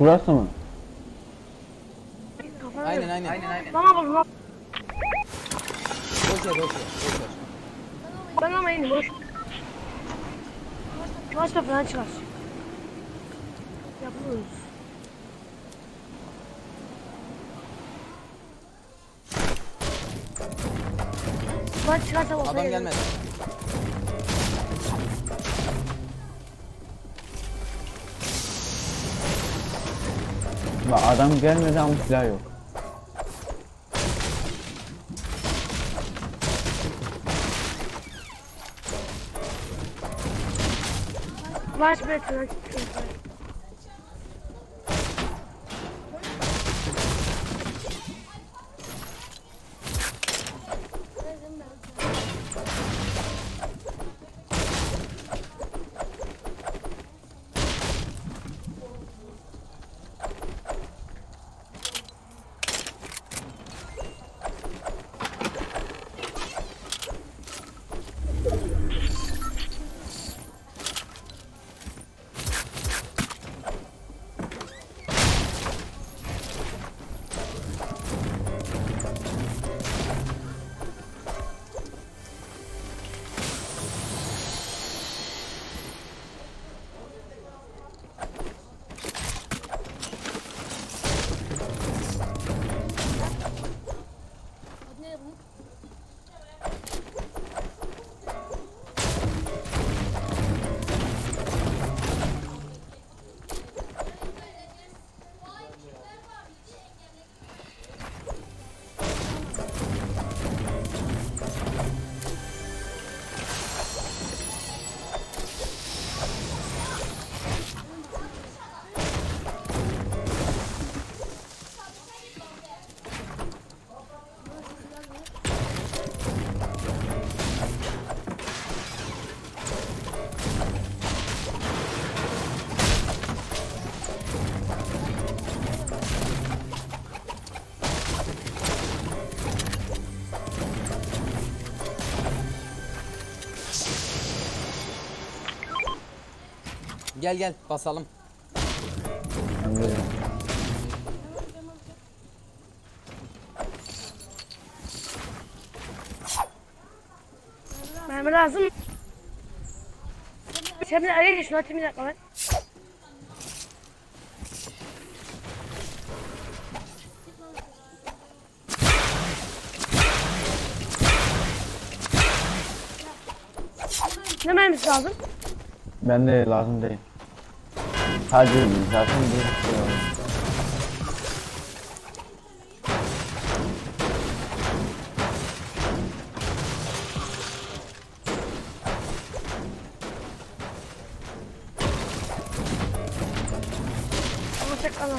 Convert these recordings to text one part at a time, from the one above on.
Burası mı? Aynen. Bana bak lan. Boş ver. Ben ama iyiyim boş. Başka falan çıkar. Yapıyoruz. Bak çıkarsa ortaya Adam gelmedi. Bak adam gelmedi ama silah yok. Baş betona çıkıyor. Gel basalım. Anladım. Mermi lazım. Sen bir araya geç. Şunu atayım bir dakika ben. Ne mermisi lazım? Ben de lazım değil. Sadece zaten bir şey var. Ama tek alalım.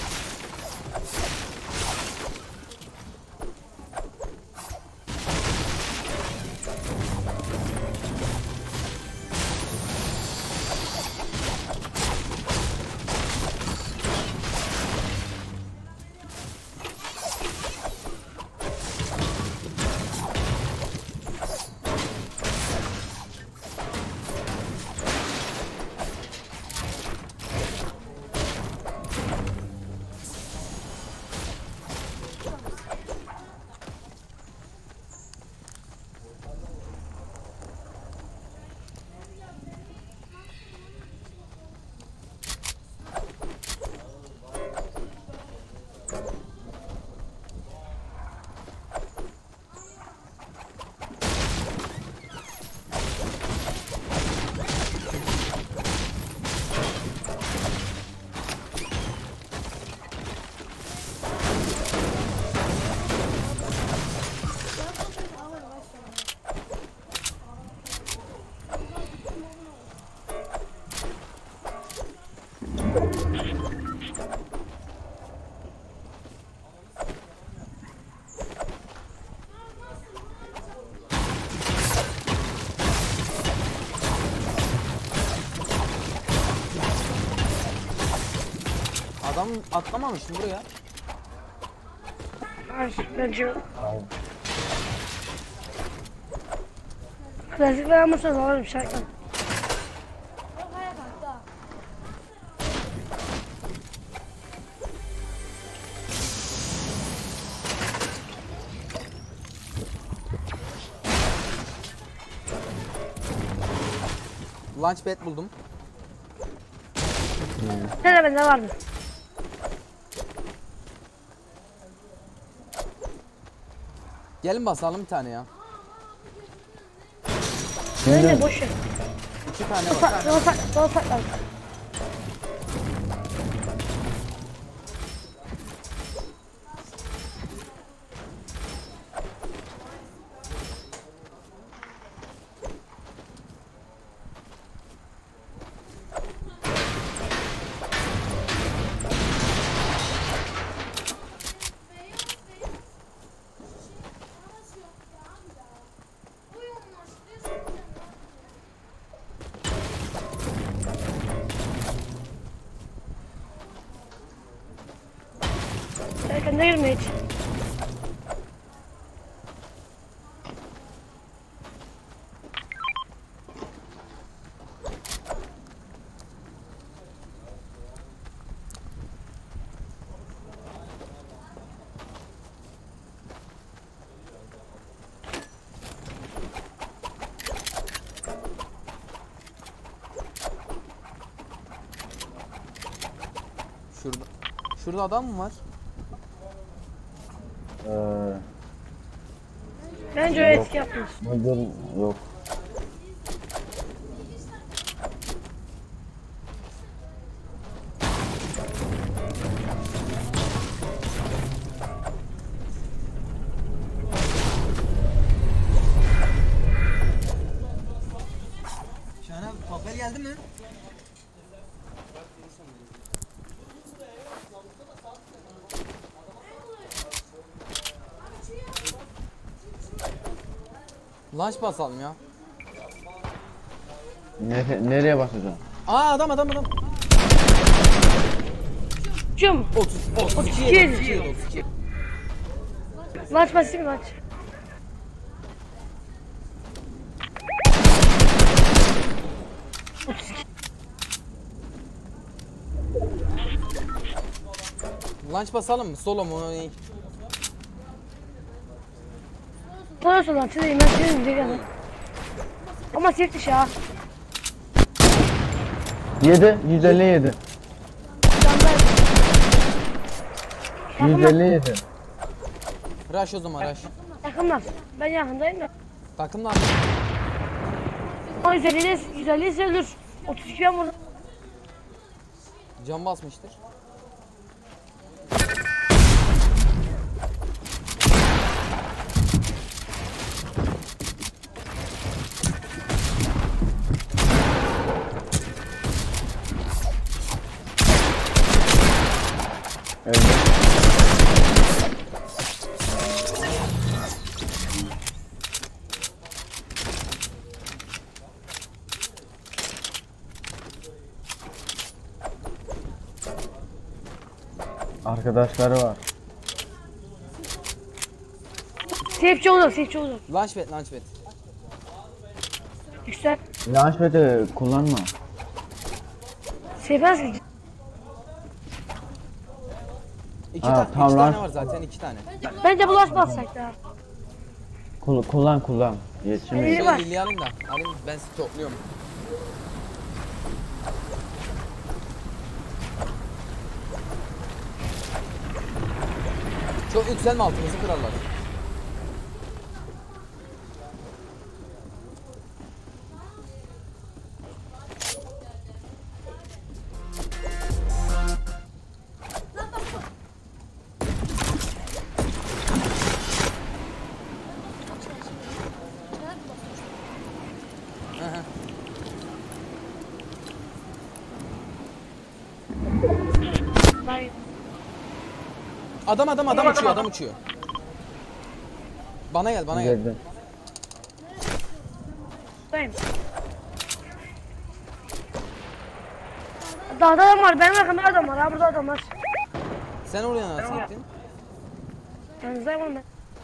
Adam atlamamış mı buraya? Hayır, bence. Klasik vermişseniz alırım şarkı. Launchpad buldum. Nerede bende vardı? Gelin basalım bir tane ya. Nerede boş ver. 2 tane var. Sol saklan. Erkende girme hiç. Şurada adam mı var? Bence o eski yapmış. Müdür yok. Şahan abi papel geldi mi? Launch basalım ya. Nereye basacağım? Aa adam. Cum. 32 yedi. 32. Maç basayım maç. Launch basalım mı? Solo mu? Sonra lan çizeyim ben çizeyim diye geldim. Ama çift iş ya. 157. Yakınlar. 157. Rush o zaman rush. Yakınlar. Ben yakındayım da. Takımlar. O 150 ölür. 32 ben vurdum. Can basmıştır. Evet. Arkadaşları var. Safe'ci olur. Launchpad. Yüksel. Launchpad'i kullanma. Safe nasıl gidecek? İki tamam, tane launch- var zaten 2 tane. Bence bulaş bassak da. Kullan. Yetişmeyin. Biri var. Lili alayım da. Alayım ben sizi topluyorum. Çok yükselme altımızı kırarlar. Hayır. Adam uçuyor. Bana gel. Girdim. Buradayım. Dağda adam var. Benim arkamda adam var. Ha burada adam var. Sen oraya nasıl gittin? Yanınızdayım oğlum ben.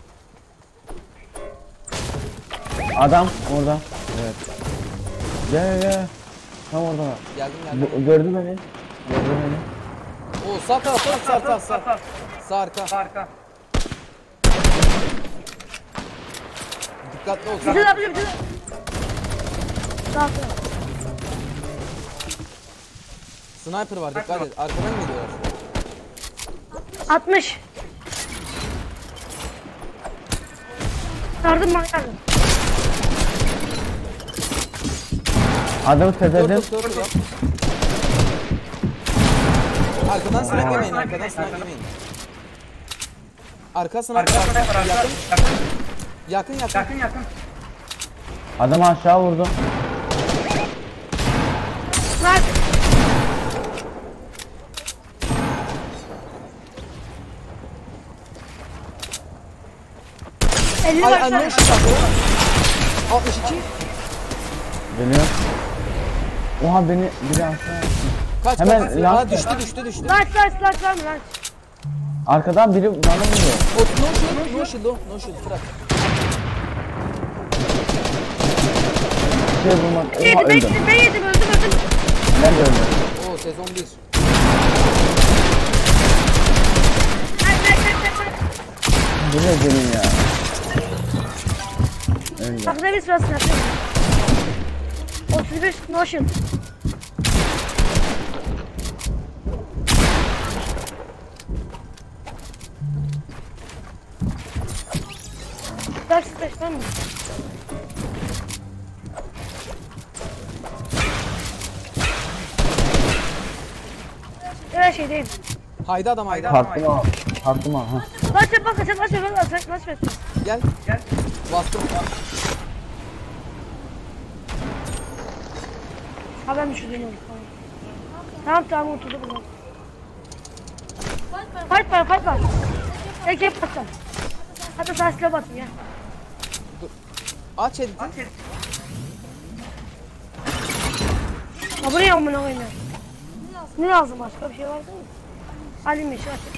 Adam orada. Evet. Gel. Tam orada. Geldim. Gördü beni. Oo sağ taraf. Sağ arka. Dikkatli ol. Bizi de yapacağım. Sağ ol. Sniper var, dikkat et. Arkadan geliyorlar. 60. Yardım bana yardım. Adamı Dur tezedim. dur dur. Arkadan sniper yemeyin, arkadan sniper yemeyin. Arka sniper var. Yakın. Adamı aşağı vurdum. Lan. Elli Ay başlar. ne ışık atıyor? 62. Geliyor. Oha beni biri aşağı. Kaç Hemen kaç. lan- Aa, düştü. Lan. Arkadan biri bana vuruyor. No shield, Fırat. Şey vurmak. Oha Yedim öldüm. ben yedim öldüm. Ben de öldüm. Oo sezon 1. Bu ne benim ya. Öldüm. Bak ne bir sırasını yapıyorum. 31 notion. Dark Splash var mı? Her şeydeyim. Haydi adam haydi. Tarttım al. Tarttım al. Ha. Laç ver. Gel. Bastım. Ha ben düşürdüm onu. Tamam oturdu buradan. Fight var. Eke bassam. Hatta sağ silah basın ya. Aç editi. Ha buraya amına koyayım ya. Ne lazım başka bir şey var değil mi? Alayım bir şey aç.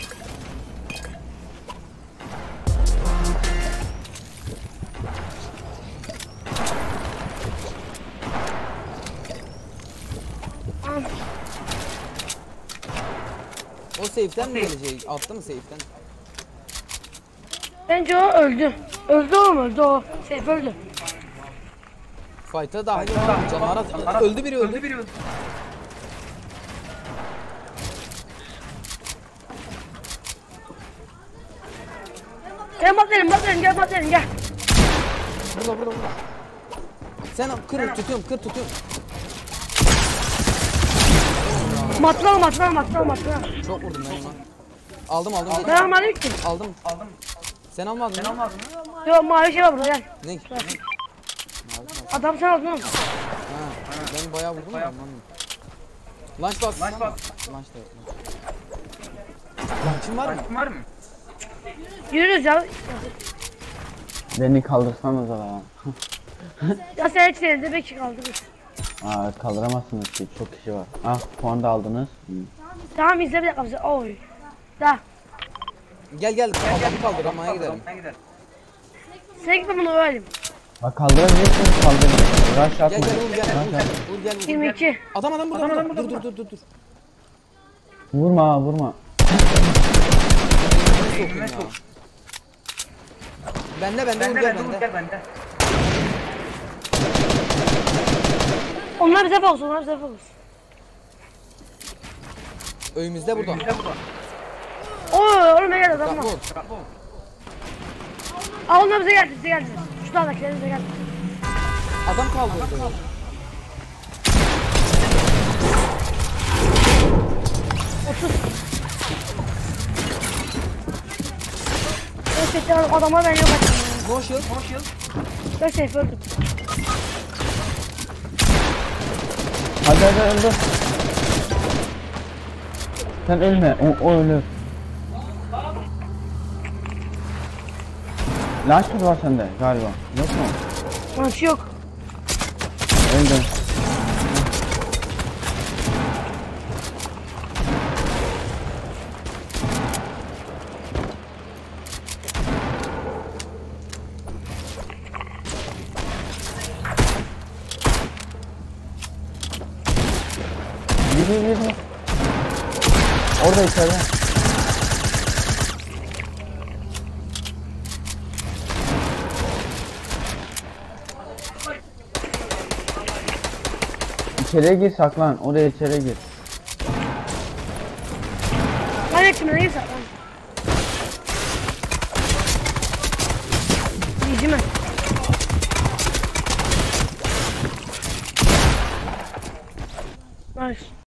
Tamam. O safe'den mi gelecek? Attı mı safe'den? Bence o öldü. Öldü o. Seyf öldü. Fight'a dahil oldu. Canlara öldü biri. Gel batlayalım gel. Burada. Sen kır tutuyorum. Matlama. Çok vurdum ben ona. Aldım. Ben almadım ki. Aldım. Sen almadın mı? Yok mavi şey var burada gel. Ne? Adam sen aldın oğlum. Ha, ben bayağı vurdum da anlamadım. Launch bas. Launch da yok. Launch'ın var mı? Yürüyoruz ya. Beni kaldırsanız lan. Ya sen hiç elinde belki kaldırırız. Aa kaldıramazsınız ki çok kişi var. Ah puan da aldınız. Hı. Tamam izle bir dakika bize. Oy. Da. Gel. Adamı kaldır amaya gidelim. Sen gitme bunu öğrenim. Bak kaldırabilirsiniz kaldırabilirsiniz. Rush atma. Gel. 22. Adam burada. Dur. Vurma. Elime sok. Bende vur gel bende. Onlar bize fokus. Önümüzde burada. Oy oğlum gel adam var. Vur. Aa onlar bize geldi. Şu dağdakiler bize geldi. Adam kaldırdı. Gerçekten adama ben yok açtım. No shield. Ben safe öldüm. Hadi öldür. Sen ölme. O ölür. Launcher var sende galiba. Yok mu? Maç yok. Öldüm. Gir. Orada içeride. İçeriye gir saklan. Oraya içeri gir. çimene gir saklan. Yiyeceğim ben. Nice.